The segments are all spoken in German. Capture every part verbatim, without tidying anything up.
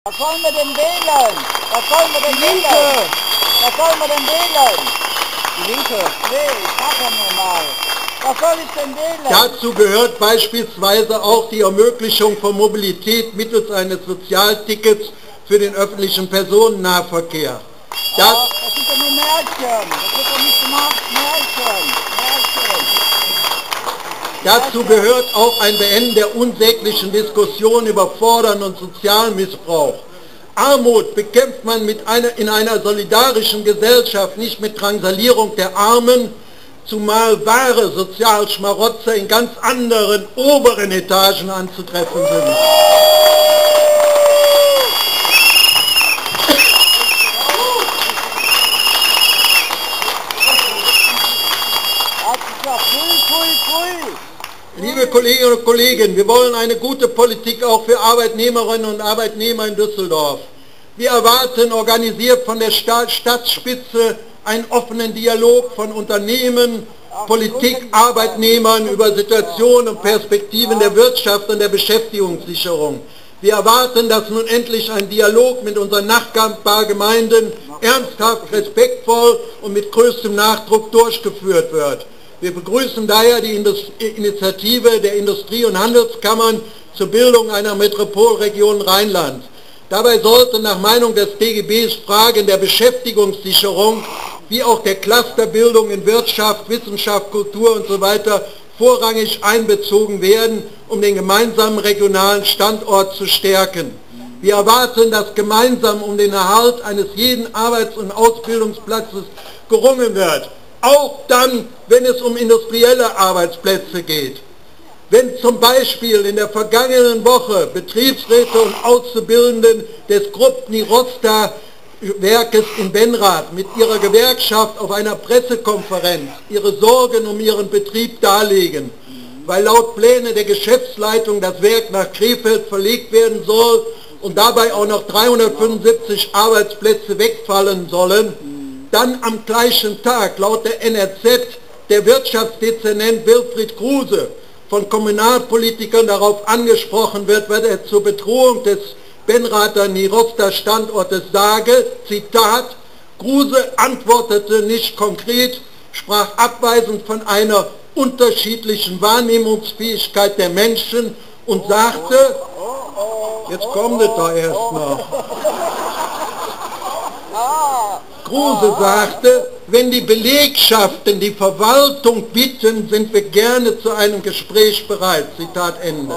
Was sollen wir denn wählen? Was sollen wir denn Die wählen? Linke! Was sollen wir denn wählen? Die Linke! Nee, machen wir mal. Was soll ich denn wählen? Dazu gehört beispielsweise auch die Ermöglichung von Mobilität mittels eines Sozialtickets für den öffentlichen Personennahverkehr. Das, Ja, das sind doch nur Märchen. Das wird doch nicht gemacht. Märchen. Märchen. dazu gehört auch ein Beenden der unsäglichen Diskussion über Fordern und Sozialmissbrauch. Armut bekämpft man mit einer, in einer solidarischen Gesellschaft nicht mit Drangsalierung der Armen, zumal wahre Sozialschmarotzer in ganz anderen, oberen Etagen anzutreffen sind. Liebe Kolleginnen und Kollegen, wir wollen eine gute Politik auch für Arbeitnehmerinnen und Arbeitnehmer in Düsseldorf. Wir erwarten, organisiert von der Stadtspitze, einen offenen Dialog von Unternehmen, Politik, Arbeitnehmern über Situationen und Perspektiven der Wirtschaft und der Beschäftigungssicherung. Wir erwarten, dass nun endlich ein Dialog mit unseren Nachbargemeinden ernsthaft, respektvoll und mit größtem Nachdruck durchgeführt wird. Wir begrüßen daher die Initiative der Industrie- und Handelskammern zur Bildung einer Metropolregion Rheinland. Dabei sollten nach Meinung des D G Bs Fragen der Beschäftigungssicherung wie auch der Clusterbildung in Wirtschaft, Wissenschaft, Kultur usw. vorrangig einbezogen werden, um den gemeinsamen regionalen Standort zu stärken. Wir erwarten, dass gemeinsam um den Erhalt eines jeden Arbeits- und Ausbildungsplatzes gerungen wird. Auch dann, wenn es um industrielle Arbeitsplätze geht. Wenn zum Beispiel in der vergangenen Woche Betriebsräte und Auszubildenden des Grupp Nirosta Werkes in Benrath mit ihrer Gewerkschaft auf einer Pressekonferenz ihre Sorgen um ihren Betrieb darlegen, weil laut Pläne der Geschäftsleitung das Werk nach Krefeld verlegt werden soll und dabei auch noch dreihundertfünfundsiebzig Arbeitsplätze wegfallen sollen, dann am gleichen Tag laut der N R Z der Wirtschaftsdezernent Wilfried Kruse von Kommunalpolitikern darauf angesprochen wird, was er zur Bedrohung des Benrather Nirosta Standortes sage, Zitat, Kruse antwortete nicht konkret, sprach abweisend von einer unterschiedlichen Wahrnehmungsfähigkeit der Menschen und sagte, jetzt kommt es da erst noch, Kruse sagte, wenn die Belegschaften die Verwaltung bitten, sind wir gerne zu einem Gespräch bereit. Zitat Ende.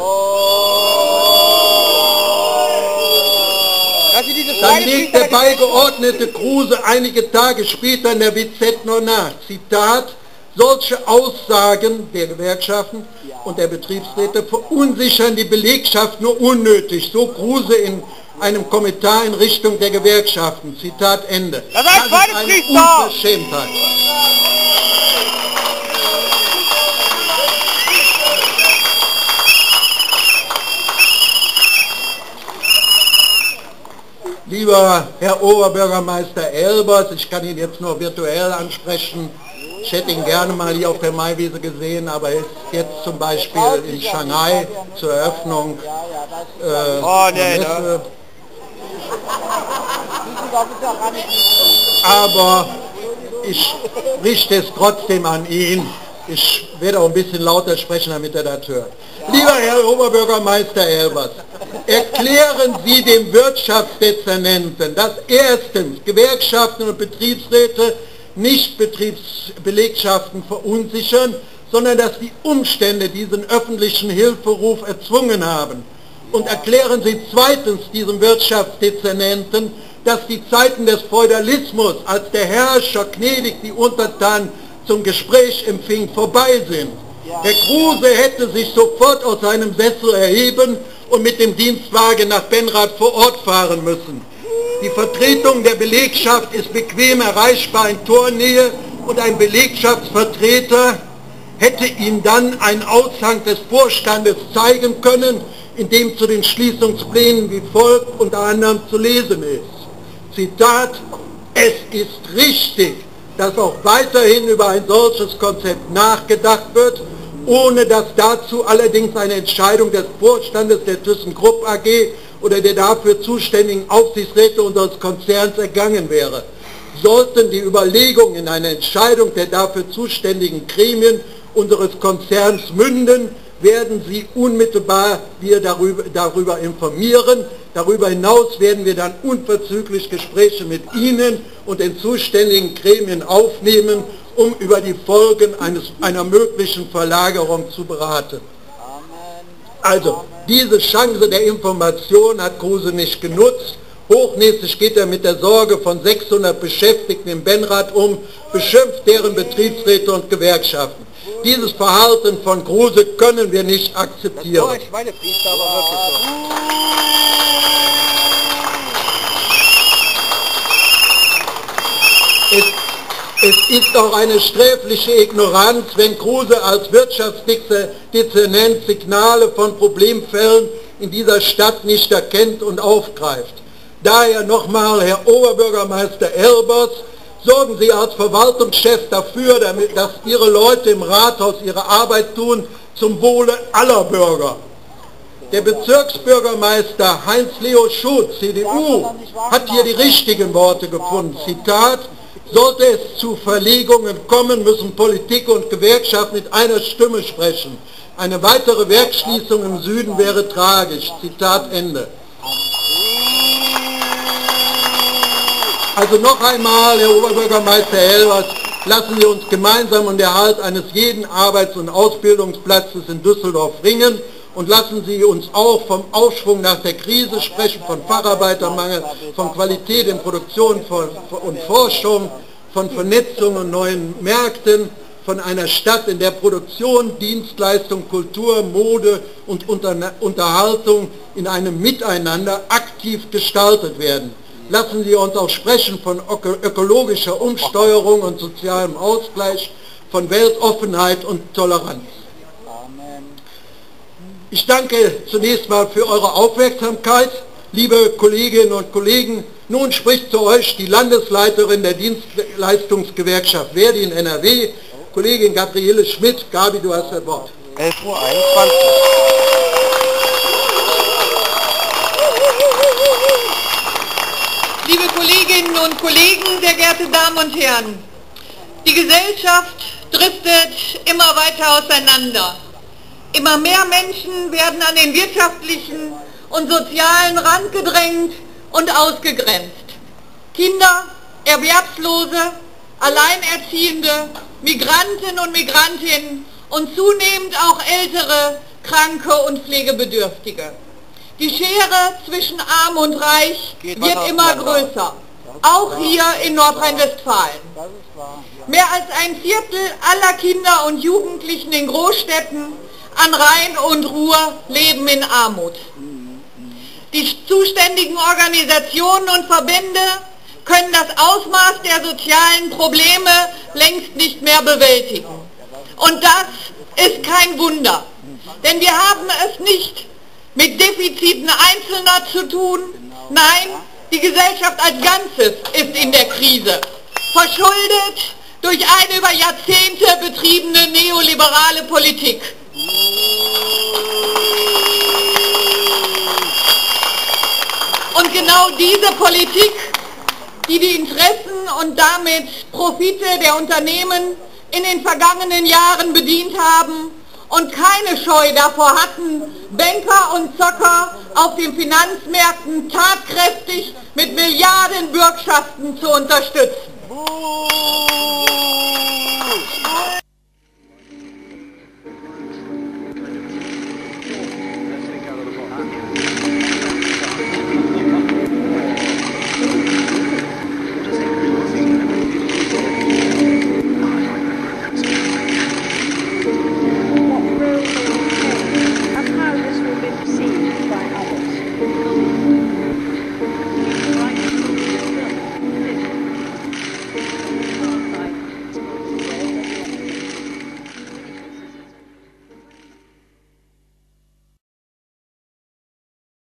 Dann legt der Beigeordnete Kruse einige Tage später in der W Z noch nach. Zitat, solche Aussagen der Gewerkschaften und der Betriebsräte verunsichern die Belegschaft nur unnötig. So Kruse in einem Kommentar in Richtung der Gewerkschaften. Zitat Ende. Das ist eine Unverschämtheit. Lieber Herr Oberbürgermeister Elbers, ich kann ihn jetzt nur virtuell ansprechen. Ich hätte ihn gerne mal hier auf der Maiwiese gesehen, aber er ist jetzt zum Beispiel in Shanghai zur Eröffnung äh, oh, nee, der Messe. Ne? Aber ich richte es trotzdem an ihn. Ich werde auch ein bisschen lauter sprechen, damit er das hört. Lieber Herr Oberbürgermeister Elbers, erklären Sie dem Wirtschaftsdezernenten, dass erstens Gewerkschaften und Betriebsräte nicht Betriebsbelegschaften verunsichern, sondern dass die Umstände diesen öffentlichen Hilferuf erzwungen haben. Und erklären Sie zweitens diesem Wirtschaftsdezernenten, dass die Zeiten des Feudalismus, als der Herrscher gnädig die Untertanen zum Gespräch empfing, vorbei sind. Herr Kruse hätte sich sofort aus seinem Sessel erheben und mit dem Dienstwagen nach Benrath vor Ort fahren müssen. Die Vertretung der Belegschaft ist bequem erreichbar in Tornähe und ein Belegschaftsvertreter hätte ihm dann einen Aushang des Vorstandes zeigen können, in dem zu den Schließungsplänen wie folgt unter anderem zu lesen ist. Zitat, es ist richtig, dass auch weiterhin über ein solches Konzept nachgedacht wird, ohne dass dazu allerdings eine Entscheidung des Vorstandes der ThyssenKrupp A G oder der dafür zuständigen Aufsichtsräte unseres Konzerns ergangen wäre. Sollten die Überlegungen in eine Entscheidung der dafür zuständigen Gremien unseres Konzerns münden, werden Sie unmittelbar wir darüber, darüber informieren. Darüber hinaus werden wir dann unverzüglich Gespräche mit Ihnen und den zuständigen Gremien aufnehmen, um über die Folgen eines, einer möglichen Verlagerung zu beraten. Also, diese Chance der Information hat Kruse nicht genutzt. Hochnäsig geht er mit der Sorge von sechshundert Beschäftigten im Benrad um, beschimpft deren Betriebsräte und Gewerkschaften. Dieses Verhalten von Kruse können wir nicht akzeptieren. Das Schweinepriester aber wirklich so. Es, es ist auch eine sträfliche Ignoranz, wenn Kruse als Wirtschaftsdezernent Signale von Problemfällen in dieser Stadt nicht erkennt und aufgreift. Daher nochmal, Herr Oberbürgermeister Elbers, sorgen Sie als Verwaltungschef dafür, damit, dass Ihre Leute im Rathaus ihre Arbeit tun zum Wohle aller Bürger. Der Bezirksbürgermeister Heinz-Leo Schutz, C D U, hat hier die richtigen Worte gefunden. Zitat: Sollte es zu Verlegungen kommen, müssen Politik und Gewerkschaft mit einer Stimme sprechen. Eine weitere Werksschließung im Süden wäre tragisch. Zitat Ende. Also noch einmal, Herr Oberbürgermeister Elbers, lassen Sie uns gemeinsam um den Erhalt eines jeden Arbeits- und Ausbildungsplatzes in Düsseldorf ringen und lassen Sie uns auch vom Aufschwung nach der Krise sprechen, von Facharbeitermangel, von Qualität in Produktion und Forschung, von Vernetzung und neuen Märkten, von einer Stadt, in der Produktion, Dienstleistung, Kultur, Mode und Unterhaltung in einem Miteinander aktiv gestaltet werden. Lassen Sie uns auch sprechen von ökologischer Umsteuerung und sozialem Ausgleich, von Weltoffenheit und Toleranz. Ich danke zunächst mal für eure Aufmerksamkeit, liebe Kolleginnen und Kollegen. Nun spricht zu euch die Landesleiterin der Dienstleistungsgewerkschaft Verdi in N R W, Kollegin Gabriele Schmidt. Gabi, du hast das Wort. elf Uhr einundzwanzig. Liebe Kolleginnen und Kollegen, sehr geehrte Damen und Herren, die Gesellschaft driftet immer weiter auseinander. Immer mehr Menschen werden an den wirtschaftlichen und sozialen Rand gedrängt und ausgegrenzt. Kinder, Erwerbslose, Alleinerziehende, Migranten und Migrantinnen und zunehmend auch ältere, Kranke und Pflegebedürftige. Die Schere zwischen Arm und Reich wird immer größer, auch hier in Nordrhein-Westfalen. Mehr als ein Viertel aller Kinder und Jugendlichen in Großstädten an Rhein und Ruhr leben in Armut. Die zuständigen Organisationen und Verbände können das Ausmaß der sozialen Probleme längst nicht mehr bewältigen. Und das ist kein Wunder, denn wir haben es nicht mit Defiziten Einzelner zu tun. Nein, die Gesellschaft als Ganzes ist in der Krise, verschuldet durch eine über Jahrzehnte betriebene neoliberale Politik. Und genau diese Politik, die die Interessen und damit Profite der Unternehmen in den vergangenen Jahren bedient haben und keine Scheu davor hatten, Banker und Zocker auf den Finanzmärkten tatkräftig mit Milliarden Bürgschaften zu unterstützen.